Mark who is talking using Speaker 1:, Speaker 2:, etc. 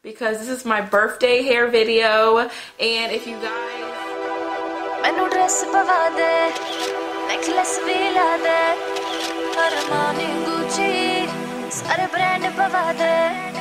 Speaker 1: because this is my birthday hair video. And if you guys
Speaker 2: मैनू dress पवा दे necklace भी ला दे अरमानी गुची सारे ब्रांड पवा दे